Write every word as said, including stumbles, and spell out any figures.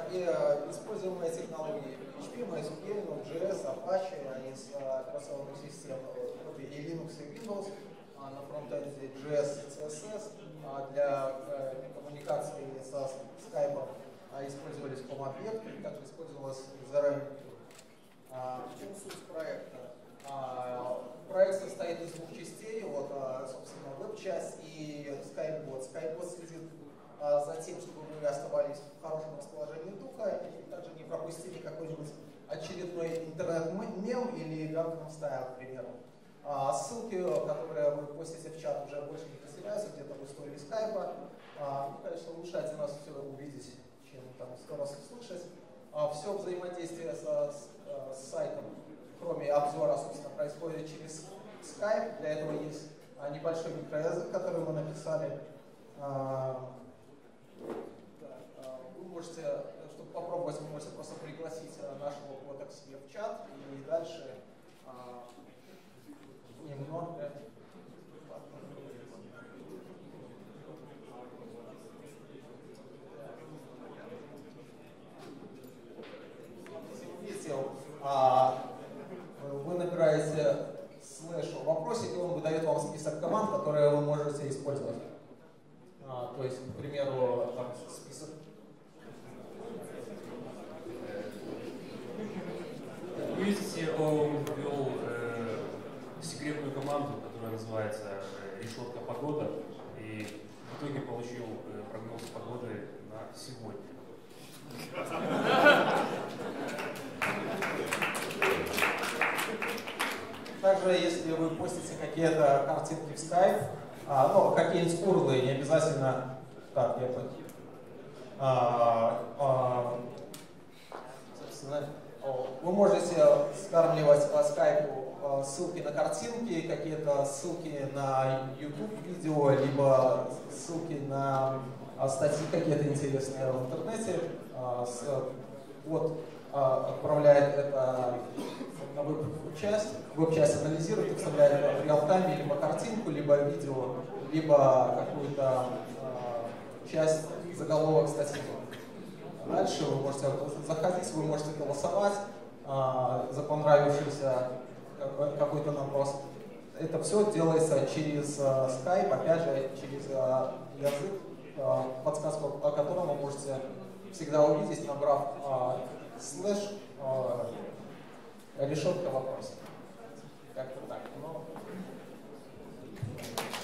и используемые технологии пи эйч пи, MySQL, Node.js, Apache из операционных систем и Linux и Windows, на фронтенде джей эс и си эс эс, для коммуникации со Skype использовались ком-объекты, также использовалась зет эр эм. В чем суть проекта? Проект состоит из двух частей, вот, собственно, веб-часть и Skybot. Skybot следит за тем, чтобы мы оставались в хорошем расположении духа и также не пропустили какой-нибудь очередной интернет-мем или Gangnam Style, к примеру. Ссылки, которые вы постите в чат, уже больше не потеряются где-то в истории скайпа. Ну, конечно, лучше один раз все увидеть, чем там сто раз услышать. Все взаимодействие со, с, с сайтом, кроме обзора, собственно, происходит через Skype. Для этого есть небольшой микроязык, который мы написали. Вы можете, чтобы попробовать, вы можете просто пригласить нашего бота к себе в чат и дальше немного. Видите, вы набираете слэш в вопросе, и он выдает вам список команд, которые вы можете использовать. А, то есть, к примеру, там список. Вы видите, он ввел э, секретную команду, которая называется э, решетка погода, и в итоге получил э, прогноз погоды на сегодня. Также, если вы постите какие-то картинки в Skype, а, ну, какие-нибудь урлы, не обязательно. Так, я понял. А, а, собственно, вы можете скармливать по скайпу ссылки на картинки, какие-то ссылки на YouTube видео, либо ссылки на статьи какие-то интересные в интернете. Вот отправляет это на веб-часть, веб-часть анализирует и вставляет в реал-тайме либо картинку, либо видео, либо какую-то часть заголовок статьи. Дальше вы можете заходить, вы можете голосовать а, за понравившийся какой-то наброс. Это все делается через а, Skype, опять же, через а, язык, а, подсказку о котором вы можете всегда увидеть, набрав а, слэш а, решетка вопроса. Как-то так. Но...